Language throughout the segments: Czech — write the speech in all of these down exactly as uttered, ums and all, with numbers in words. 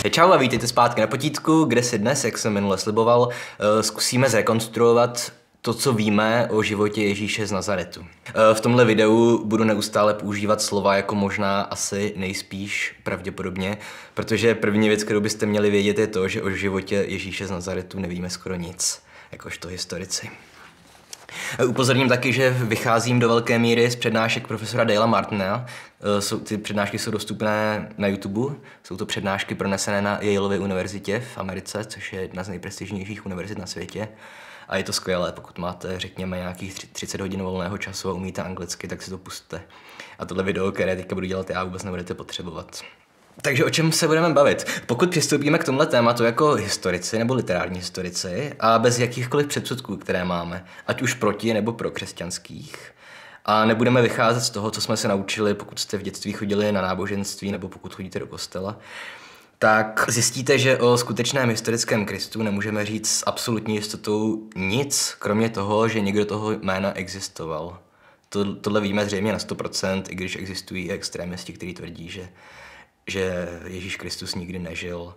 Čau a vítejte zpátky na potítku, kde si dnes, jak jsem minule sliboval, zkusíme zrekonstruovat to, co víme o životě Ježíše z Nazaretu. V tomhle videu budu neustále používat slova jako možná, asi, nejspíš, pravděpodobně, protože první věc, kterou byste měli vědět, je to, že o životě Ježíše z Nazaretu nevíme skoro nic, jakožto historici. Upozorním taky, že vycházím do velké míry z přednášek profesora Dalea Martina. Ty přednášky jsou dostupné na YouTube. Jsou to přednášky pronesené na Yaleově univerzitě v Americe, což je jedna z nejprestižnějších univerzit na světě. A je to skvělé, pokud máte, řekněme, nějakých třicet hodin volného času a umíte anglicky, tak si to pusťte. A tohle video, které teďka budu dělat já, vůbec nebudete potřebovat. Takže o čem se budeme bavit? Pokud přistoupíme k tomhle tématu jako historici nebo literární historici a bez jakýchkoliv předsudků, které máme, ať už proti nebo pro křesťanských, a nebudeme vycházet z toho, co jsme se naučili, pokud jste v dětství chodili na náboženství nebo pokud chodíte do kostela, tak zjistíte, že o skutečném historickém Kristu nemůžeme říct s absolutní jistotou nic, kromě toho, že někdo toho jména existoval. To, tohle víme zřejmě na sto procent, i když existují extrémisti, kteří tvrdí, že že Ježíš Kristus nikdy nežil.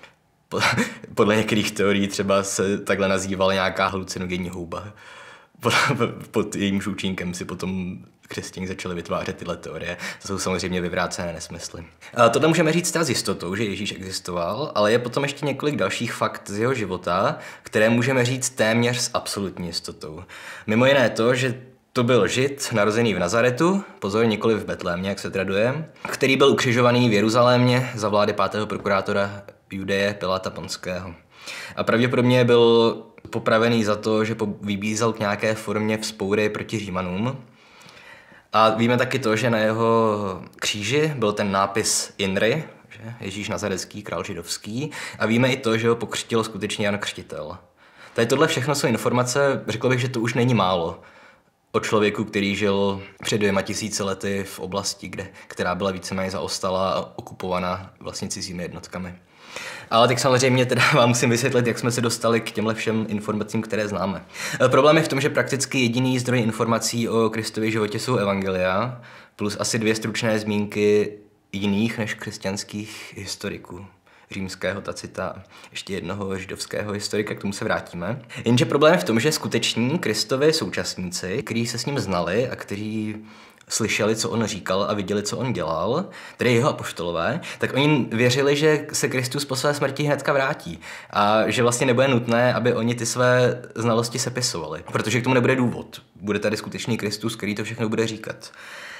Podle některých teorií třeba se takhle nazývala nějaká halucinogenní houba. Pod, pod jejímž účinkem si potom křesťané začali vytvářet tyhle teorie. To jsou samozřejmě vyvrácené nesmysly. A tohle můžeme říct s jistotou, že Ježíš existoval, ale je potom ještě několik dalších fakt z jeho života, které můžeme říct téměř s absolutní jistotou. Mimo jiné to, že to byl Žid, narozený v Nazaretu, pozor, nikoli v Betlémě, jak se traduje, který byl ukřižovaný v Jeruzalémě za vlády pátého prokurátora Judeje Pilata Ponského. A pravděpodobně byl popravený za to, že vybízel k nějaké formě vzpoury proti Římanům. A víme taky to, že na jeho kříži byl ten nápis INRI, že? Ježíš Nazarecký, král židovský, a víme i to, že ho pokřtil skutečně Jan Křtitel. Tady tohle všechno jsou informace, řekl bych, že to už není málo. O člověku, který žil před dvěma tisíci lety v oblasti, kde, která byla víceméně zaostalá a okupovaná vlastně cizími jednotkami. Ale tak samozřejmě teda vám musím vysvětlit, jak jsme se dostali k těmhle všem informacím, které známe. Problém je v tom, že prakticky jediný zdroj informací o Kristově životě jsou evangelia, plus asi dvě stručné zmínky jiných než křesťanských historiků. Římského Tacita, ještě jednoho židovského historika, k tomu se vrátíme. Jenže problém je v tom, že skuteční Kristovi současníci, kteří se s ním znali a kteří slyšeli, co on říkal a viděli, co on dělal, tedy jeho apoštolové, tak oni věřili, že se Kristus po své smrti hnedka vrátí a že vlastně nebude nutné, aby oni ty své znalosti sepisovali, protože k tomu nebude důvod. Bude tady skutečný Kristus, který to všechno bude říkat.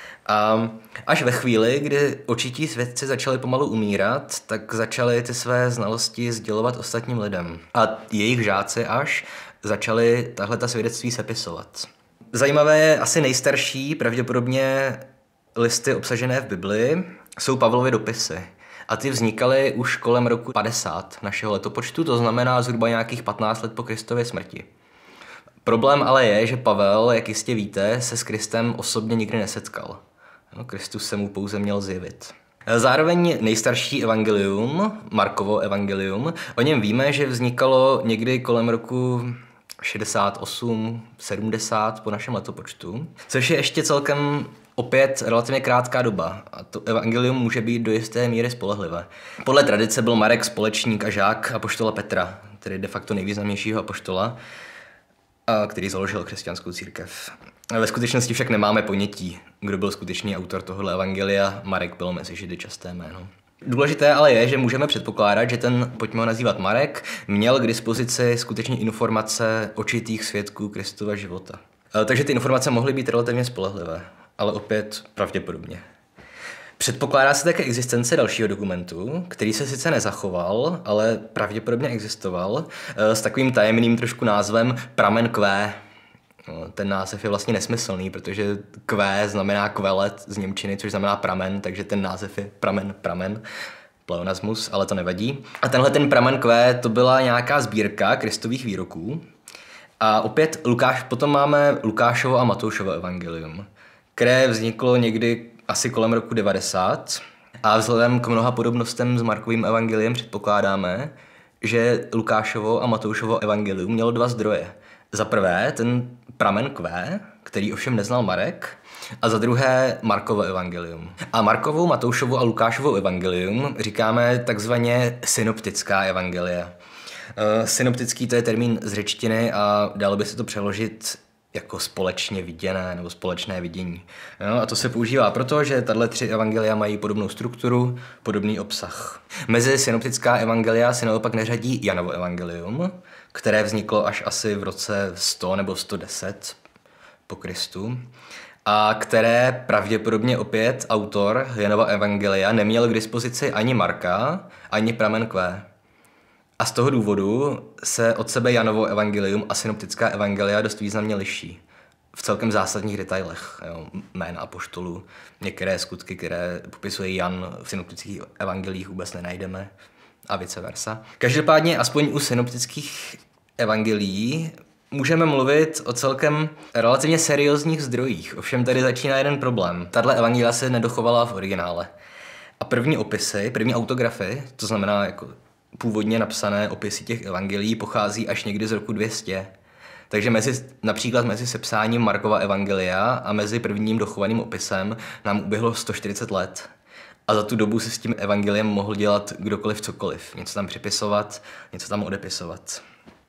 A až ve chvíli, kdy očití svědci začali pomalu umírat, tak začali ty své znalosti sdělovat ostatním lidem. A jejich žáci až začali tahleta svědectví sepisovat. Zajímavé je asi nejstarší, pravděpodobně listy obsažené v Bibli, jsou Pavlovy dopisy. A ty vznikaly už kolem roku padesát našeho letopočtu, to znamená zhruba nějakých patnáct let po Kristově smrti. Problém ale je, že Pavel, jak jistě víte, se s Kristem osobně nikdy nesetkal. No, Kristus se mu pouze měl zjevit. Zároveň nejstarší evangelium, Markovo evangelium, o něm víme, že vznikalo někdy kolem roku šedesát osm sedmdesát po našem letopočtu, což je ještě celkem opět relativně krátká doba a to evangelium může být do jisté míry spolehlivé. Podle tradice byl Marek společník a žák apoštola Petra, tedy de facto nejvýznamnějšího apoštola, který založil křesťanskou církev. Ve skutečnosti však nemáme ponětí, kdo byl skutečný autor tohohle evangelia. Marek byl mezi Židy časté jméno. Důležité ale je, že můžeme předpokládat, že ten, pojďme ho nazývat Marek, měl k dispozici skutečně informace očitých svědků Kristova života. Takže ty informace mohly být relativně spolehlivé, ale opět pravděpodobně. Předpokládá se také existence dalšího dokumentu, který se sice nezachoval, ale pravděpodobně existoval, s takovým tajemným trošku názvem Pramen Q. Ten název je vlastně nesmyslný, protože Q znamená kvelet z němčiny, což znamená pramen, takže ten název je Pramen, pramen, pleonasmus, ale to nevadí. A tenhle ten Pramen Q to byla nějaká sbírka Kristových výroků. A opět Lukáš, potom máme Lukášovo a Matoušovo evangelium, které vzniklo někdy asi kolem roku devadesát a vzhledem k mnoha podobnostem s Markovým evangeliem předpokládáme, že Lukášovo a Matoušovo evangelium mělo dva zdroje. Za prvé, ten pramen Q, který ovšem neznal Marek, a za druhé Markovo evangelium. A Markovu, Matoušovu a Lukášovu evangelium říkáme takzvaně synoptická evangelia. Synoptický to je termín z řečtiny a dalo by se to přeložit jako společně viděné nebo společné vidění. No, a to se používá proto, že tato tři evangelia mají podobnou strukturu, podobný obsah. Mezi synoptická evangelia se naopak neřadí Janovo evangelium, které vzniklo až asi v roce sto nebo sto deset po Kristu, a které pravděpodobně opět autor Janova evangelia neměl k dispozici ani Marka, ani pramen Q. A z toho důvodu se od sebe Janovo evangelium a synoptická evangelia dost významně liší. V celkem zásadních detailech. Jo, jména apoštolů, některé skutky, které popisuje Jan v synoptických evangelích, vůbec nenajdeme a vice versa. Každopádně aspoň u synoptických evangelií můžeme mluvit o celkem relativně seriózních zdrojích. Ovšem tady začíná jeden problém. Tato evangelia se nedochovala v originále. A první opisy, první autografy, to znamená jako původně napsané opisy těch evangelií, pochází až někdy z roku dvě stě. Takže mezi, například mezi sepsáním Markova evangelia a mezi prvním dochovaným opisem nám uběhlo sto čtyřicet let. A za tu dobu se s tím evangeliem mohl dělat kdokoliv cokoliv. Něco tam připisovat, něco tam odepisovat.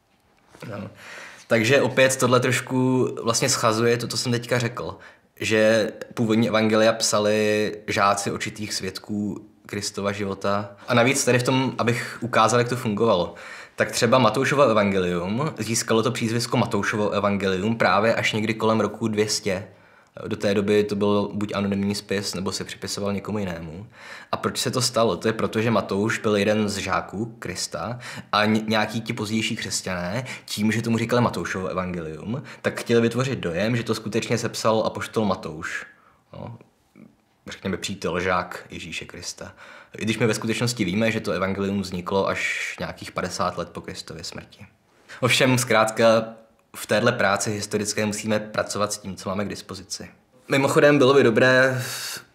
No. Takže opět tohle trošku vlastně schazuje to, co jsem teďka řekl. Že původní evangelia psali žáci očitých svědků Kristova života. A navíc tady v tom, abych ukázal, jak to fungovalo, tak třeba Matoušovo evangelium získalo to přízvisko Matoušovo evangelium právě až někdy kolem roku dvě stě. Do té doby to byl buď anonymní spis, nebo se připisoval někomu jinému. A proč se to stalo? To je proto, že Matouš byl jeden z žáků Krista a nějaký ti pozdější křesťané, tím, že tomu říkali Matoušovo evangelium, tak chtěli vytvořit dojem, že to skutečně sepsal apoštol Matouš. No, řekněme přítel, žák Ježíše Krista. I když my ve skutečnosti víme, že to evangelium vzniklo až nějakých padesát let po Kristově smrti. Ovšem zkrátka v téhle práci historické musíme pracovat s tím, co máme k dispozici. Mimochodem bylo by dobré,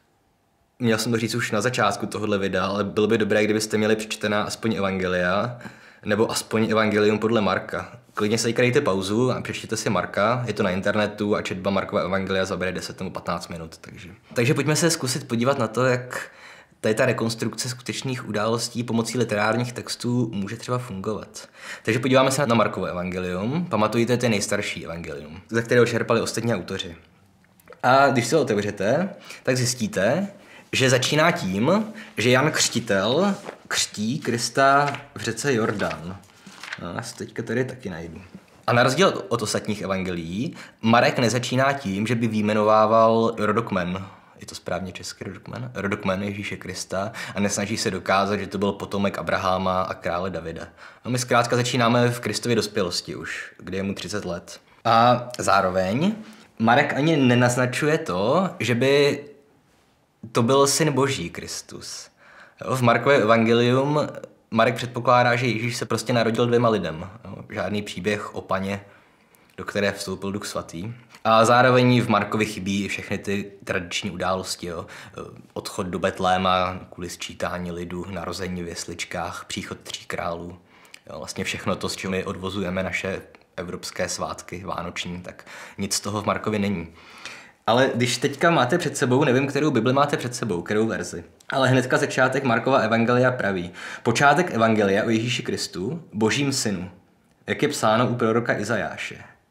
měl jsem to říct už na začátku tohohle videa, ale bylo by dobré, kdybyste měli přečtená aspoň evangelia, nebo aspoň evangelium podle Marka. Klidně se dejte pauzu a přečtěte si Marka, je to na internetu a četba Markova evangelia zabere deset nebo patnáct minut. Takže, takže pojďme se zkusit podívat na to, jak tady ta rekonstrukce skutečných událostí pomocí literárních textů může třeba fungovat. Takže podíváme se na Markovo evangelium. Pamatujte, to je nejstarší evangelium, za kterého čerpali ostatní autoři. A když se ho otevřete, tak zjistíte, že začíná tím, že Jan Křtitel křtí Krista v řece Jordán. No, já si teďka tady taky najdu. A na rozdíl od ostatních evangelií, Marek nezačíná tím, že by vyjmenovával rodokmen. Je to správně český rodokmen? Rodokmen Ježíše Krista a nesnaží se dokázat, že to byl potomek Abraháma a krále Davida. No my zkrátka začínáme v Kristově dospělosti už, kdy je mu třicet let. A zároveň Marek ani nenaznačuje to, že by to byl syn Boží Kristus. Jo, v Markově evangelium Marek předpokládá, že Ježíš se prostě narodil dvěma lidem. Jo, žádný příběh o paně, do které vstoupil Duch svatý. A zároveň v Markovi chybí všechny ty tradiční události. Jo. Odchod do Betléma kvůli sčítání lidu, narození v jesličkách, příchod tří králů. Jo, vlastně všechno to, s čím my odvozujeme naše evropské svátky vánoční, tak nic z toho v Markovi není. Ale když teďka máte před sebou, nevím, kterou Bibli máte před sebou, kterou verzi, ale hnedka začátek Markova evangelia praví: počátek evangelia o Ježíši Kristu, Božím synu, jak je psáno u proroka Izajáše.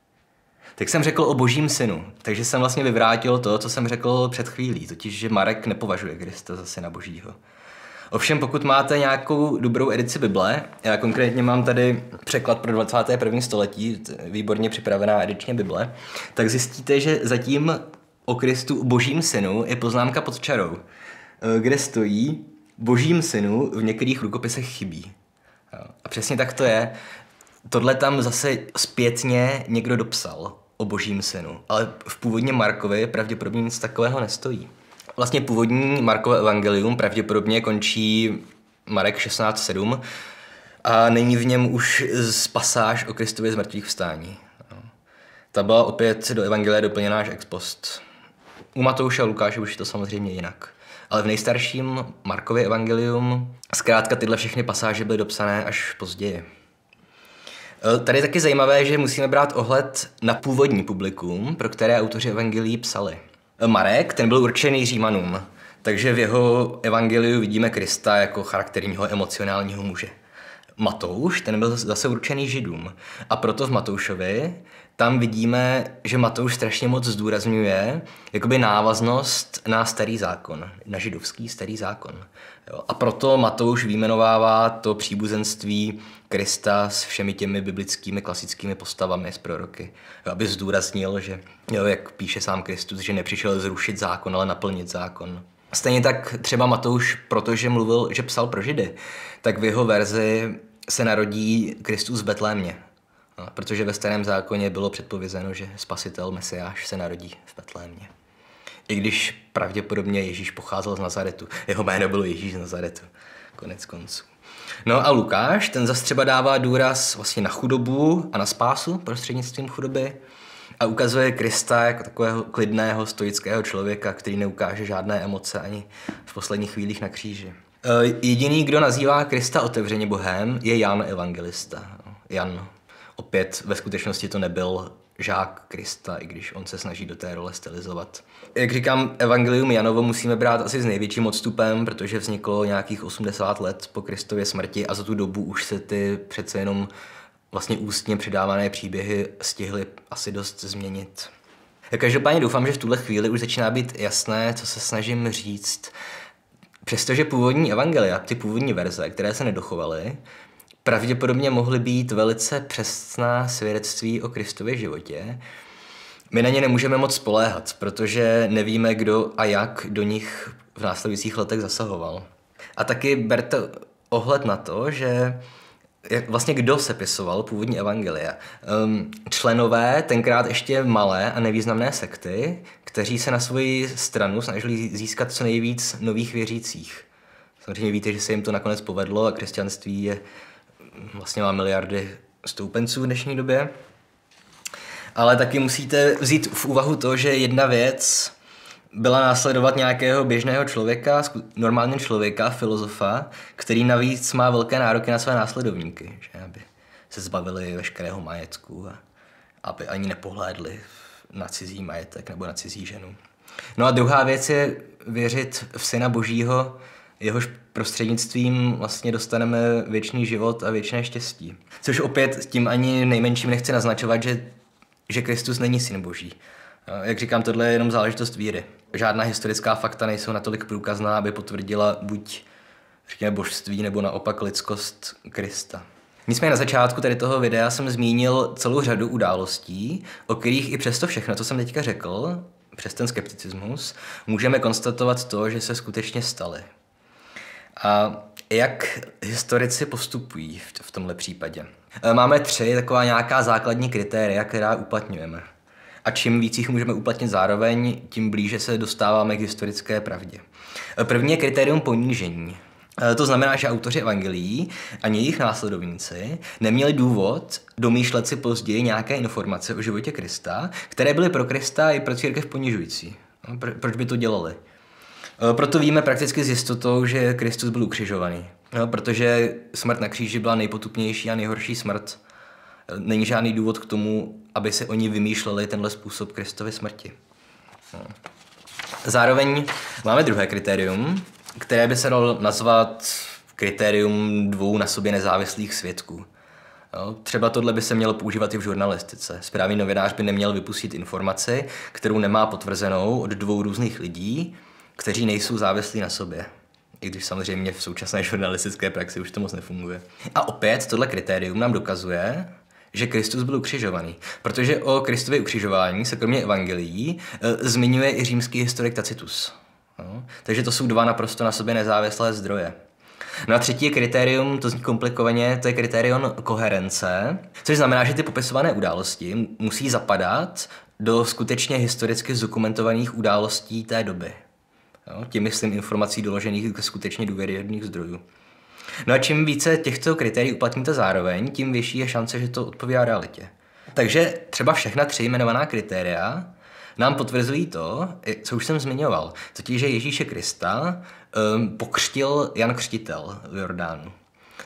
Tak jsem řekl o Božím synu, takže jsem vlastně vyvrátil to, co jsem řekl před chvílí, totiž, že Marek nepovažuje Krista za syna Božího. Ovšem, pokud máte nějakou dobrou edici Bible, já konkrétně mám tady překlad pro dvacáté první století, výborně připravená edičně Bible, tak zjistíte, že zatím o Kristu Božím synu je poznámka pod čarou, kde stojí Božím synu v některých rukopisech chybí. A přesně tak to je. Tohle tam zase zpětně někdo dopsal o Božím synu, ale v původně Markovi pravděpodobně nic takového nestojí. Vlastně původní Markovo evangelium pravděpodobně končí Marek šestnáct sedm a není v něm už pasáž o Kristově zmrtvých vstání. Ta byla opět do evangelia doplněná až ex post. U Matouše a Lukáše už je to samozřejmě jinak. Ale v nejstarším Markově evangelium zkrátka tyhle všechny pasáže byly dopsané až později. Tady je taky zajímavé, že musíme brát ohled na původní publikum, pro které autoři evangelií psali. Marek, ten byl určený Římanům, takže v jeho evangeliu vidíme Krista jako charakterního emocionálního muže. Matouš, ten byl zase určený Židům. A proto v Matoušovi tam vidíme, že Matouš strašně moc zdůrazňuje jakoby návaznost na starý zákon, na židovský starý zákon. Jo. A proto Matouš vyjmenovává to příbuzenství Krista s všemi těmi biblickými klasickými postavami z proroky. Jo, aby zdůraznil, že, jo, jak píše sám Kristus, že nepřišel zrušit zákon, ale naplnit zákon. Stejně tak třeba Matouš, protože mluvil, že psal pro Židy, tak v jeho verzi se narodí Kristus v Betlémě. No, protože ve starém zákoně bylo předpovězeno, že spasitel Mesiáš se narodí v Betlémě. I když pravděpodobně Ježíš pocházel z Nazaretu. Jeho jméno bylo Ježíš z Nazaretu. Konec konců. No a Lukáš, ten zase třeba dává důraz vlastně na chudobu a na spásu prostřednictvím chudoby a ukazuje Krista jako takového klidného, stoického člověka, který neukáže žádné emoce ani v posledních chvílích na kříži. Jediný, kdo nazývá Krista otevřeně Bohem, je Jan evangelista. Jan opět ve skutečnosti to nebyl žák Krista, i když on se snaží do té role stylizovat. Jak říkám, evangelium Janovo musíme brát asi s největším odstupem, protože vzniklo nějakých osmdesát let po Kristově smrti a za tu dobu už se ty přece jenom vlastně ústně předávané příběhy stihly asi dost změnit. Každopádně doufám, že v tuhle chvíli už začíná být jasné, co se snažím říct. Přestože původní evangelia, ty původní verze, které se nedochovaly, pravděpodobně mohly být velice přesná svědectví o Kristově životě, my na ně nemůžeme moc spoléhat, protože nevíme, kdo a jak do nich v následujících letech zasahoval. A taky berte ohled na to, že jak vlastně kdo sepisoval původní evangelia. Um, členové tenkrát ještě malé a nevýznamné sekty, kteří se na svoji stranu snažili získat co nejvíc nových věřících. Samozřejmě víte, že se jim to nakonec povedlo a křesťanství je vlastně má miliardy stoupenců v dnešní době. Ale taky musíte vzít v úvahu to, že jedna věc byla následovat nějakého běžného člověka, normálního člověka, filozofa, který navíc má velké nároky na své následovníky, že aby se zbavili veškerého majetku a aby ani nepohlédli na cizí majetek nebo na cizí ženu. No a druhá věc je věřit v Syna Božího, jehož prostřednictvím vlastně dostaneme věčný život a věčné štěstí. Což opět tím ani nejmenším nechci naznačovat, že, že Kristus není Syn Boží. Jak říkám, tohle je jenom záležitost víry. Žádná historická fakta nejsou natolik průkazná, aby potvrdila buď řekněme božství nebo naopak lidskost Krista. Nicméně na začátku tady toho videa jsem zmínil celou řadu událostí, o kterých i přesto všechno, co jsem teďka řekl, přes ten skepticismus, můžeme konstatovat to, že se skutečně staly. A jak historici postupují v tomhle případě? Máme tři taková nějaká základní kritéria, která uplatňujeme. A čím víc jich můžeme uplatnit zároveň, tím blíže se dostáváme k historické pravdě. První je kritérium ponížení. To znamená, že autoři evangelií ani jejich následovníci neměli důvod domýšlet si později nějaké informace o životě Krista, které byly pro Krista i pro církev ponižující. Proč by to dělali? Proto víme prakticky s jistotou, že Kristus byl ukřižovaný. Protože smrt na kříži byla nejpotupnější a nejhorší smrt. Není žádný důvod k tomu, aby se oni vymýšleli tenhle způsob Kristovy smrti. Zároveň máme druhé kritérium, které by se dalo nazvat kritérium dvou na sobě nezávislých svědků. Třeba tohle by se mělo používat i v žurnalistice. Správný novinář by neměl vypustit informaci, kterou nemá potvrzenou od dvou různých lidí, kteří nejsou závislí na sobě. I když samozřejmě v současné žurnalistické praxi už to moc nefunguje. A opět tohle kritérium nám dokazuje, že Kristus byl ukřižovaný. Protože o Kristově ukřižování se kromě evangelií e, zmiňuje i římský historik Tacitus. No, takže to jsou dva naprosto na sobě nezávislé zdroje. No a třetí kritérium, to zní komplikovaně, to je kritérium koherence, což znamená, že ty popisované události musí zapadat do skutečně historicky zdokumentovaných událostí té doby. Jo, tím myslím informací doložených ze skutečně důvěryhodných zdrojů. No a čím více těchto kritérií uplatníte zároveň, tím vyšší je šance, že to odpovídá realitě. Takže třeba všechna tři jmenovaná kritéria nám potvrzují to, co už jsem zmiňoval, totiž, že Ježíše Krista um, pokřtil Jan Křtitel v Jordánu.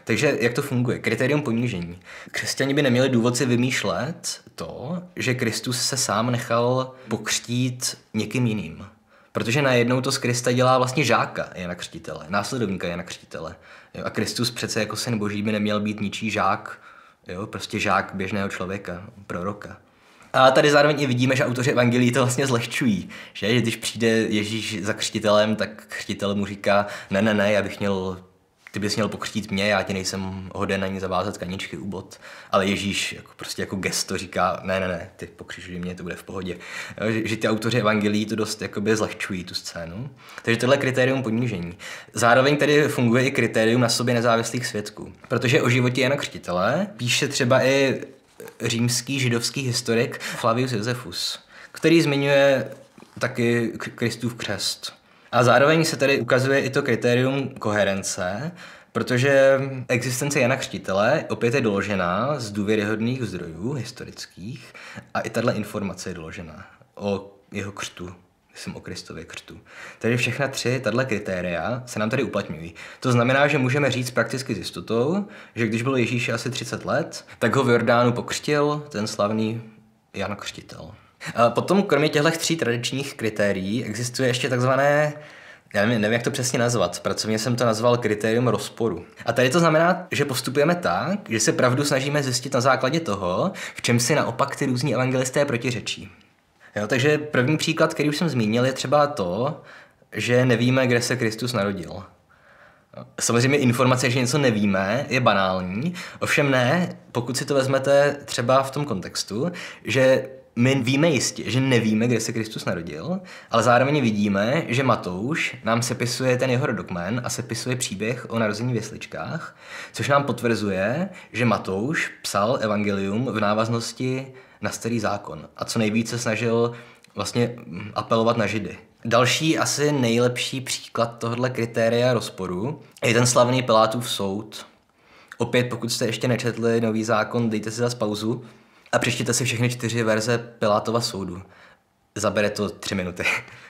Takže jak to funguje? Kritérium ponížení. Křesťani by neměli důvod si vymýšlet to, že Kristus se sám nechal pokřtít někým jiným. Protože najednou to z Krista dělá vlastně žáka Jana Křtitele, následovníka Jana Křtitele. Jo, a Kristus přece jako syn boží by neměl být ničí žák, jo, prostě žák běžného člověka, proroka. A tady zároveň i vidíme, že autoři evangelií to vlastně zlehčují, že? Že když přijde Ježíš za křtitelem, tak křtitel mu říká, ne, ne, ne, já bych měl, ty bys měl pokřtít mě, já ti nejsem hoden ani zavázat kaničky u bot. Ale Ježíš jako, prostě jako gesto říká, ne, ne, ne, ty pokřižuj mě, to bude v pohodě. Jo, že, že ty autoři evangelií to dost jakoby zlehčují tu scénu. Takže tohle je kritérium ponížení. Zároveň tady funguje i kritérium na sobě nezávislých svědků. Protože o životě Jana Křtitele píše třeba i římský židovský historik Flavius Josephus, který zmiňuje taky Kristův křest. A zároveň se tady ukazuje i to kritérium koherence, protože existence Jana Křtitele opět je doložená z důvěryhodných zdrojů historických a i tato informace je doložená o jeho křtu, myslím o Kristově křtu. Takže všechna tři tato kritéria se nám tady uplatňují. To znamená, že můžeme říct prakticky s jistotou, že když byl Ježíši asi třicet let, tak ho v Jordánu pokřtil ten slavný Jan Křtitel. A potom kromě těchto tří tradičních kritérií existuje ještě takzvané, já nevím, nevím, jak to přesně nazvat, pracovně jsem to nazval kritérium rozporu. A tady to znamená, že postupujeme tak, že se pravdu snažíme zjistit na základě toho, v čem si naopak ty různí evangelisté protiřečí. Jo, takže první příklad, který už jsem zmínil, je třeba to, že nevíme, kde se Kristus narodil. Samozřejmě informace, že něco nevíme, je banální, ovšem ne, pokud si to vezmete třeba v tom kontextu, že my víme jistě, že nevíme, kde se Kristus narodil, ale zároveň vidíme, že Matouš nám sepisuje ten jeho rodokmen a sepisuje příběh o narození v jesličkách, což nám potvrzuje, že Matouš psal evangelium v návaznosti na starý zákon a co nejvíce snažil vlastně apelovat na Židy. Další, asi nejlepší příklad tohoto kritéria rozporu je ten slavný Pilátův soud. Opět, pokud jste ještě nečetli Nový zákon, dejte si zas pauzu a přečtěte si všechny čtyři verze Pilátova soudu. Zabere to tři minuty.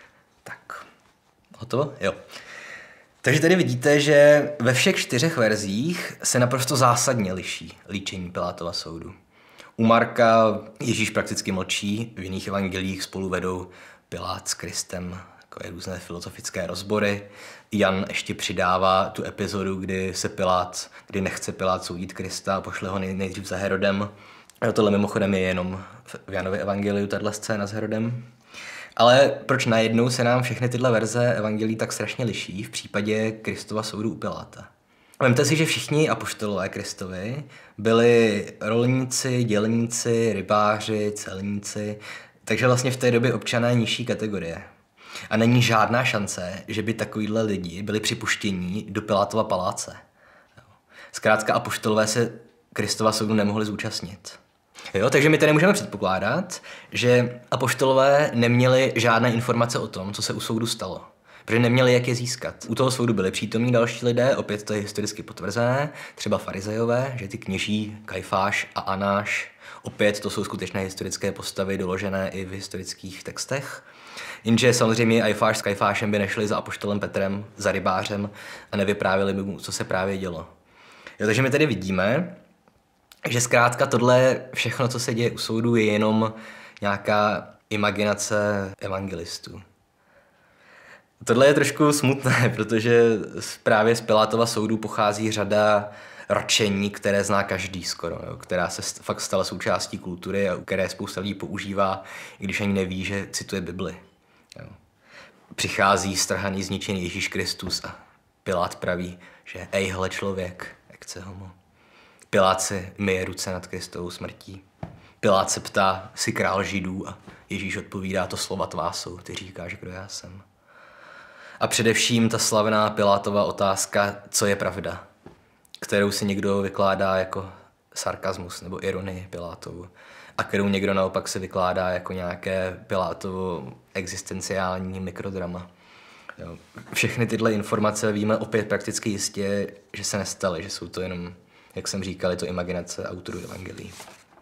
Tak, hotovo? Jo. Takže tady vidíte, že ve všech čtyřech verzích se naprosto zásadně liší líčení Pilátova soudu. U Marka Ježíš prakticky mlčí, v jiných evangelích spolu vedou Pilát s Kristem, takové různé filozofické rozbory. Jan ještě přidává tu epizodu, kdy se Pilát, kdy nechce Pilát soudit Krista a pošle ho nej, nejdřív za Herodem. A tohle mimochodem je jenom v Janově evangeliu, tato scéna s Herodem. Ale proč najednou se nám všechny tyhle verze evangelií tak strašně liší v případě Kristova soudu u Piláta? Vemte si, že všichni apoštolové Kristovi byli rolníci, dělníci, rybáři, celníci, takže vlastně v té době občané nižší kategorie. A není žádná šance, že by takovýhle lidi byli připuštění do Pilátova paláce. Zkrátka apoštolové se Kristova soudu nemohli zúčastnit. Jo, takže my tady můžeme předpokládat, že apoštolové neměli žádné informace o tom, co se u soudu stalo. Protože neměli jak je získat. U toho soudu byli přítomní další lidé, opět to je historicky potvrzené, třeba farizejové, že ty kněží Kajfáš a Anáš, opět to jsou skutečné historické postavy doložené i v historických textech. Jenže samozřejmě Kajfáš s Kajfášem by nešli za apoštolem Petrem, za rybářem a nevyprávěli by mu, co se právě dělo. Jo, takže my tady vidíme, že zkrátka tohle všechno, co se děje u soudu, je jenom nějaká imaginace evangelistů. Tohle je trošku smutné, protože právě z Pilátova soudu pochází řada rčení, které zná každý skoro, jo, která se fakt stala součástí kultury a které spousta lidí používá, i když ani neví, že cituje Bibli. Jo. Přichází strhaný, zničený Ježíš Kristus a Pilát praví, že ej, hle člověk, jak chce homo. Pilát si myje ruce nad Kristovou smrtí. Pilát se ptá, jsi král Židů a Ježíš odpovídá, to slova tvá jsou, ty říkáš, kdo já jsem. A především ta slavná Pilátova otázka, co je pravda, kterou si někdo vykládá jako sarkazmus nebo ironii Pilátovu a kterou někdo naopak se vykládá jako nějaké Pilátovo existenciální mikrodrama. Jo. Všechny tyhle informace víme opět prakticky jistě, že se nestaly, že jsou to jenom, jak jsem říkal, je to imaginace autorů evangelií.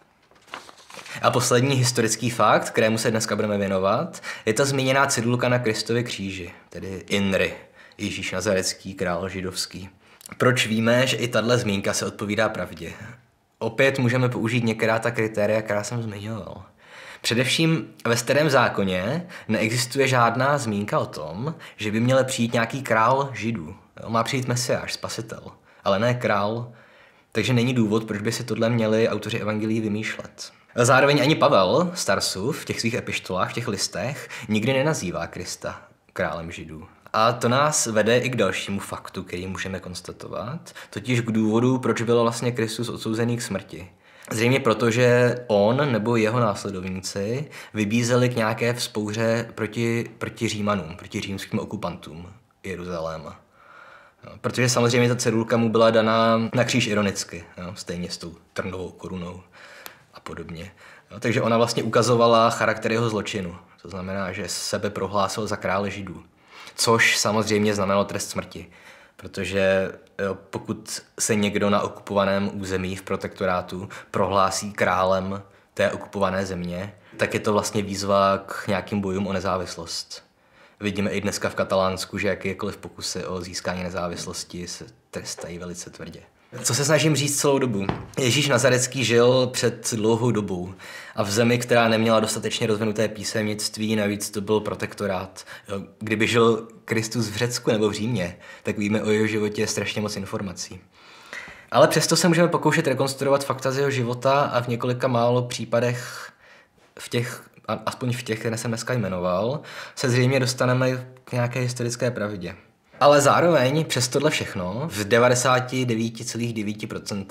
A poslední historický fakt, kterému se dneska budeme věnovat, je ta zmíněná cedulka na Kristově kříži, tedy INRI, Ježíš Nazarecký, král židovský. Proč víme, že i tahle zmínka se odpovídá pravdě? Opět můžeme použít některá ta kritéria, která jsem zmiňoval. Především ve Starém zákoně neexistuje žádná zmínka o tom, že by měl přijít nějaký král Židů. Má přijít Mesiáš, spasitel, ale ne král, takže není důvod, proč by si tohle měli autoři evangelií vymýšlet. Zároveň ani Pavel z Tarsu v těch svých epištolách, v těch listech, nikdy nenazývá Krista králem Židů. A to nás vede i k dalšímu faktu, který můžeme konstatovat, totiž k důvodu, proč byl vlastně Kristus odsouzený k smrti. Zřejmě proto, že on nebo jeho následovníci vybízeli k nějaké vzpouře proti, proti Římanům, proti římským okupantům Jeruzaléma. No, protože samozřejmě ta cedulka mu byla daná na kříž ironicky, no, stejně s tou trnovou korunou a podobně. No, takže ona vlastně ukazovala charakter jeho zločinu. To znamená, že sebe prohlásil za krále Židů. Což samozřejmě znamenalo trest smrti. Protože jo, pokud se někdo na okupovaném území v protektorátu prohlásí králem té okupované země, tak je to vlastně výzva k nějakým bojům o nezávislost. Vidíme i dneska v Katalánsku, že jakékoliv pokusy o získání nezávislosti se trestají velice tvrdě. Co se snažím říct celou dobu? Ježíš Nazarecký žil před dlouhou dobou a v zemi, která neměla dostatečně rozvinuté písemnictví, navíc to byl protektorát. Kdyby žil Kristus v Řecku nebo v Římě, tak víme o jeho životě strašně moc informací. Ale přesto se můžeme pokoušet rekonstruovat fakta z jeho života a v několika málo případech, v těch, aspoň v těch, které jsem dneska jmenoval, se zřejmě dostaneme k nějaké historické pravdě. Ale zároveň přes tohle všechno v devadesát devět celá devět procent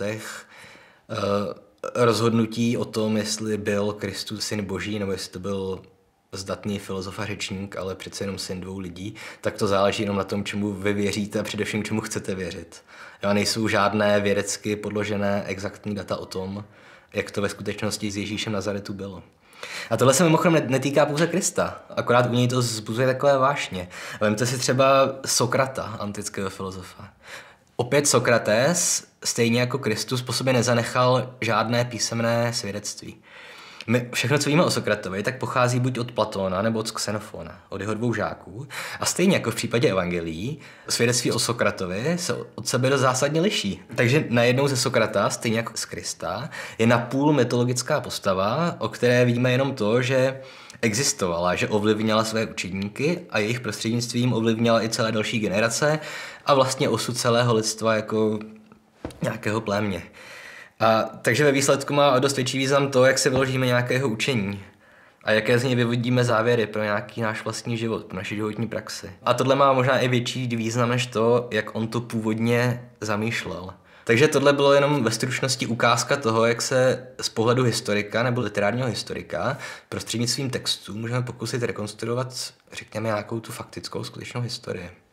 rozhodnutí o tom, jestli byl Kristus syn Boží, nebo jestli to byl zdatný filozof a řečník, ale přece jenom syn dvou lidí, tak to záleží jenom na tom, čemu vy věříte a především čemu chcete věřit. Jo, nejsou žádné vědecky podložené exaktní data o tom, jak to ve skutečnosti s Ježíšem Nazaretu bylo. A tohle se mimochodem netýká pouze Krista, akorát u něj to vzbuzuje takové vášně. Vemte si třeba Sokrata, antického filozofa. Opět Sokrates, stejně jako Kristus, po sobě nezanechal žádné písemné svědectví. My všechno, co víme o Sokratovi, tak pochází buď od Platóna nebo od Xenofona, od jeho dvou žáků. A stejně jako v případě evangelií, svědectví o Sokratovi se od sebe dost zásadně liší. Takže najednou ze Sokrata, stejně jako z Krista, je napůl mytologická postava, o které víme jenom to, že existovala, že ovlivnila své učedníky a jejich prostřednictvím ovlivnila i celé další generace a vlastně osud celého lidstva jako nějakého plémě. A takže ve výsledku má dost větší význam to, jak se vyložíme nějakého učení a jaké z něj vyvodíme závěry pro nějaký náš vlastní život, pro naši životní praxi. A tohle má možná i větší význam než to, jak on to původně zamýšlel. Takže tohle bylo jenom ve stručnosti ukázka toho, jak se z pohledu historika nebo literárního historika prostřednictvím textů můžeme pokusit rekonstruovat, řekněme, nějakou tu faktickou skutečnou historii.